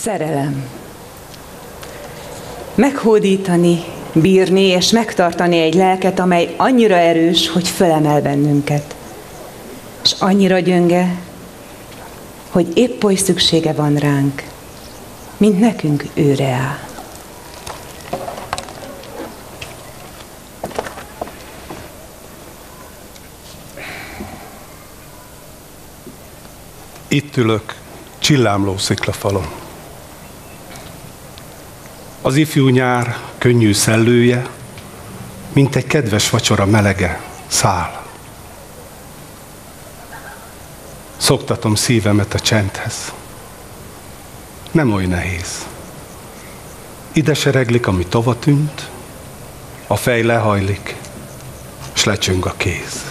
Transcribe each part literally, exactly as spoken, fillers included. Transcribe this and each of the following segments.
Szerelem. Meghódítani, bírni és megtartani egy lelket, amely annyira erős, hogy fölemel bennünket. És annyira gyönge, hogy épp oly szüksége van ránk, mint nekünk őre áll. Itt ülök, csillámló sziklafalon. Az ifjú nyár könnyű szellője, mint egy kedves vacsora melege, száll. Szoktatom szívemet a csendhez. Nem oly nehéz. Ide sereglik, ami tova tűnt, a fej lehajlik, s lecsöng a kéz.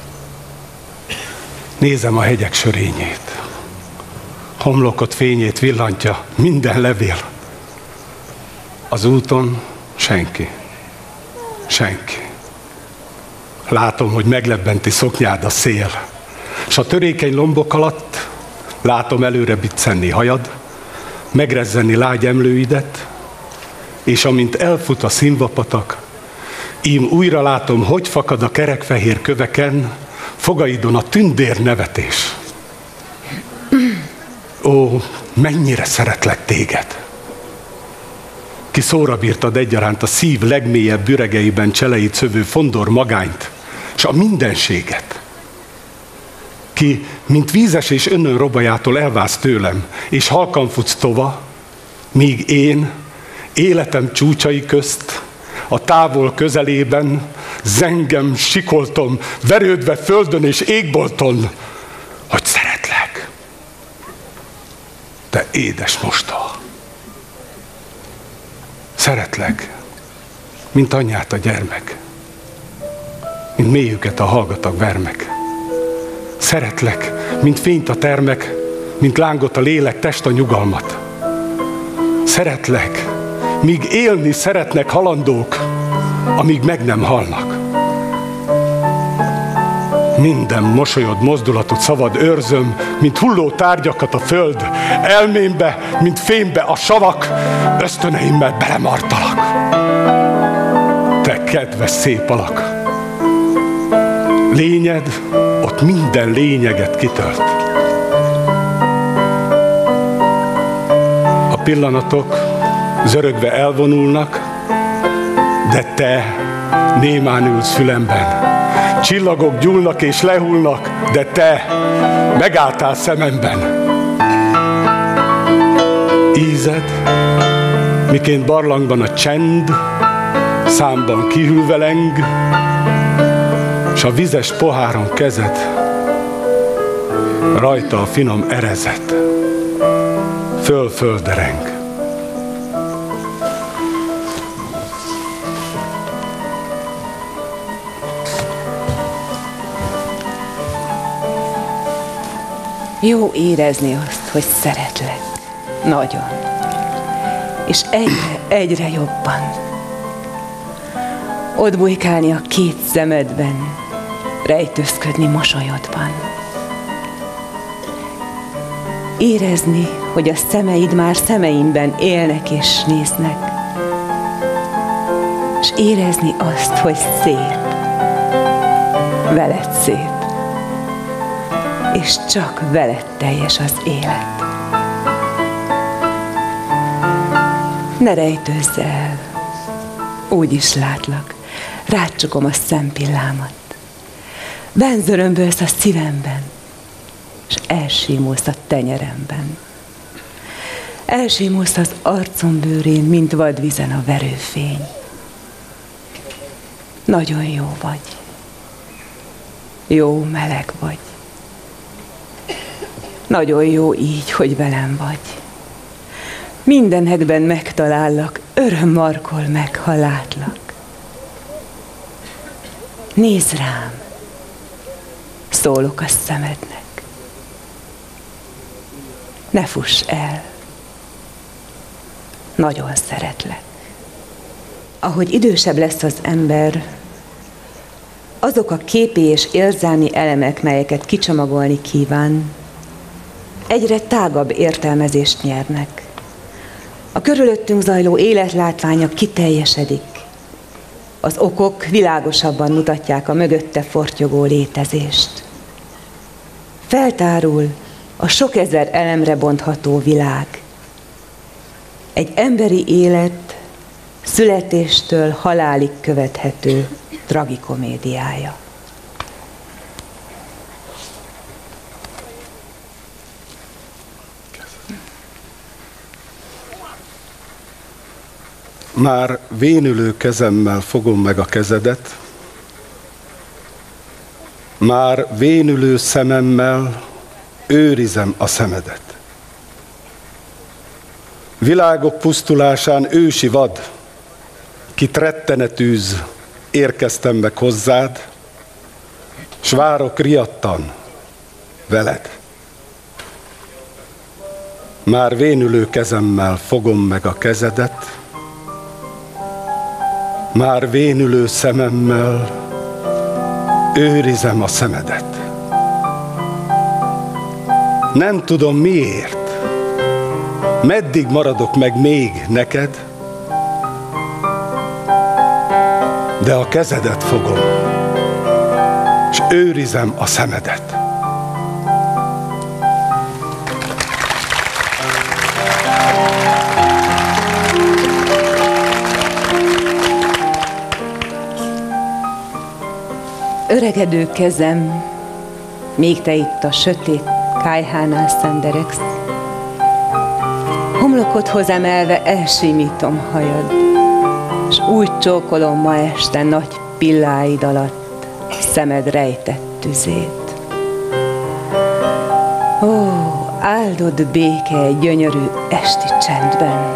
Nézem a hegyek sörényét. Homlokot fényét villantja minden levél. Az úton senki. Senki. Látom, hogy meglebbenti szoknyád a szél, s a törékeny lombok alatt látom előre biccenni hajad, megrezzenni lágy emlőidet, és amint elfut a színvapatak, ím újra látom, hogy fakad a kerekfehér köveken, fogaidon a tündér nevetés. Ó, mennyire szeretlek téged! Ki szóra bírtad egyaránt a szív legmélyebb büregeiben cseleit szövő fondor magányt, s a mindenséget. Ki, mint vízes és önnön robajától elválsz tőlem, és halkan futsz tova, míg én, életem csúcsai közt, a távol közelében, zengem, sikoltom, verődve földön és égbolton, hogy szeretlek. Te édes mostoha. Szeretlek, mint anyját a gyermek, mint mélyüket a hallgatag vermek. Szeretlek, mint fényt a termek, mint lángot a lélek, test a nyugalmat. Szeretlek, míg élni szeretnek halandók, amíg meg nem halnak. Minden mosolyod, mozdulatod, szavad őrzöm, mint hulló tárgyakat a föld, elmémbe, mint fémbe a savak, ösztöneimmel belemartalak. Te kedves szép alak! Lényed ott minden lényeget kitölt. A pillanatok zörögve elvonulnak, de te némán ülsz fülemben. Csillagok gyúlnak és lehullnak, de te megálltál szememben. Ízed, miként barlangban a csend, számban kihűveleng, s a vizes poháron kezed, rajta a finom erezet, föl-földereng. Jó érezni azt, hogy szeretlek. Nagyon. És egyre, egyre jobban. Ott bujkálni a két szemedben, rejtőzködni mosolyodban. Érezni, hogy a szemeid már szemeimben élnek és néznek. És érezni azt, hogy szép. Veled szép. És csak veled teljes az élet. Ne rejtőzz el, úgy is látlak, rácsukom a szempillámat. Benzörömbölsz a szívemben, és elsimulsz a tenyeremben. Elsimulsz az arcom bőrén, mint vadvízen a verőfény. Nagyon jó vagy. Jó meleg vagy. Nagyon jó így, hogy velem vagy. Mindenedben megtalállak, öröm markol meg, ha látlak. Nézd rám, szólok a szemednek. Ne fuss el, nagyon szeretlek. Ahogy idősebb lesz az ember, azok a képi és érzelmi elemek, melyeket kicsomagolni kíván, egyre tágabb értelmezést nyernek. A körülöttünk zajló életlátványa kiteljesedik. Az okok világosabban mutatják a mögötte fortyogó létezést. Feltárul a sok ezer elemre bontható világ. Egy emberi élet születéstől halálig követhető tragikomédiája. Már vénülő kezemmel fogom meg a kezedet, már vénülő szememmel őrizem a szemedet. Világok pusztulásán ősi vad, kit rettenet űz, érkeztem meg hozzád, s várok riadtan veled. Már vénülő kezemmel fogom meg a kezedet, már vénülő szememmel őrizem a szemedet. Nem tudom miért, meddig maradok meg még neked, de a kezedet fogom, és őrizem a szemedet. Öregedő kezem, még te itt a sötét kályhánál szenderegsz. Homlokodhoz emelve elsimítom hajad, s úgy csókolom ma este nagy pilláid alatt szemed rejtett tüzét. Ó, áldott béke egy gyönyörű esti csendben.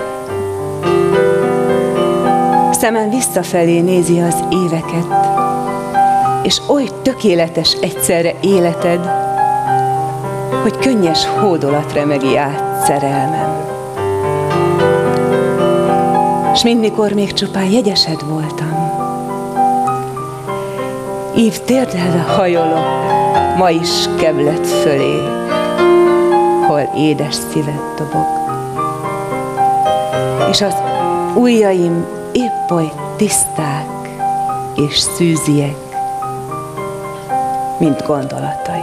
Szemem visszafelé nézi az éveket, és oly tökéletes egyszerre életed, hogy könnyes hódolat remegi át szerelmem. S mindmikor még csupán jegyesed voltam, ív térdelve hajolok, ma is keblet fölé, hol édes szíved dobog. És az ujjaim épp oly tiszták és szűziek, mint gondolatai.